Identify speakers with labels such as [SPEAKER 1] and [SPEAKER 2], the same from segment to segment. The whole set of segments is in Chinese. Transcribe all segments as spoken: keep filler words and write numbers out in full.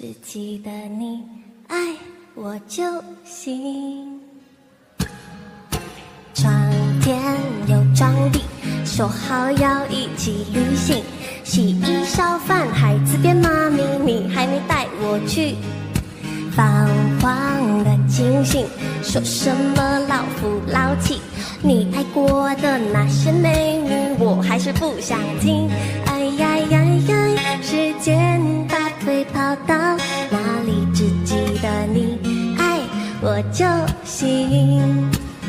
[SPEAKER 1] 只记得你爱我就行。床垫有床底，说好要一起旅行，洗衣烧饭，孩子变妈咪，你还没带我去泛黄的惊醒，说什么老夫老妻，你爱过的那些美女，我还是不想听。哎呀呀呀，时间把腿跑到哪里，只记得你爱我就行。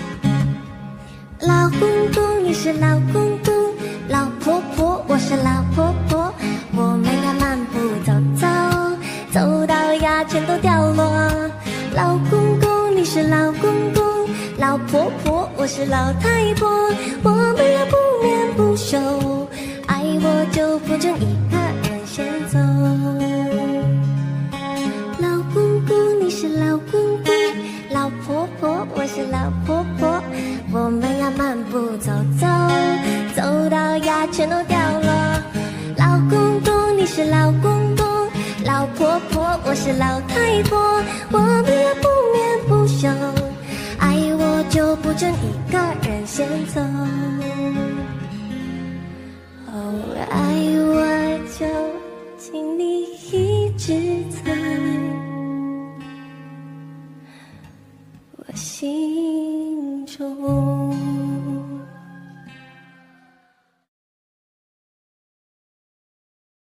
[SPEAKER 1] 老公公，你是老公公，老婆婆，我是老婆婆，我们要漫步走走，走到牙全都掉落。老公公，你是老公公，老婆婆，我是老太婆，我们要不眠不休，爱我就不准一个人先走。老公公，你是老公公，老婆婆，我是老婆婆，我们要漫步走走，走到牙全都掉落。老公公，你是老公公，老婆婆，我是老太婆，我们要不眠不休，爱我就不准一个人先走。哦，爱我就请你一直走。